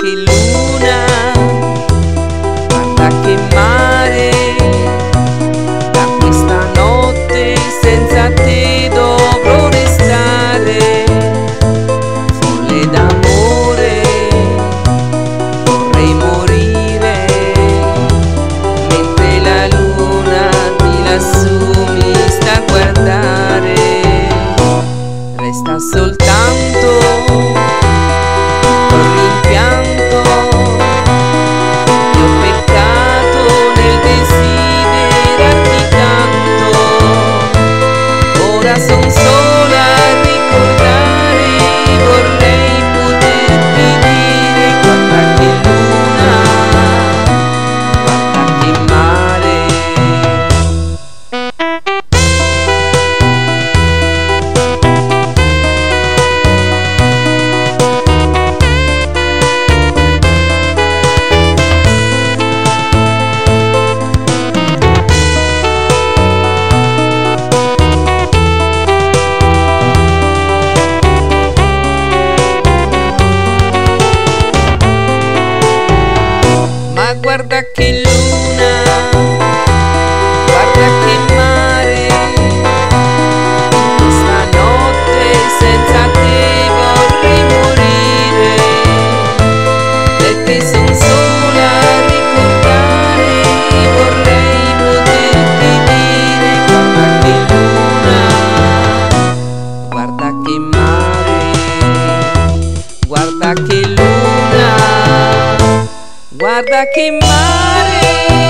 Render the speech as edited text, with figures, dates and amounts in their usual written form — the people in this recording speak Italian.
che luna, guarda che mare, da questa notte senza te dovrò restare. Folle d'amore, vorrei morire, mentre la luna di lassù mi sta a guardare. Resta soltanto son sola a ricordare, vorrei poterti dire guarda che luna, guarda che mare. Guarda che luna, guarda che mare, questa notte senza te vorrei morire, perché son sola a ricordare, vorrei poterti dire guarda che luna, guarda che mare, guarda che luna, guarda che mare.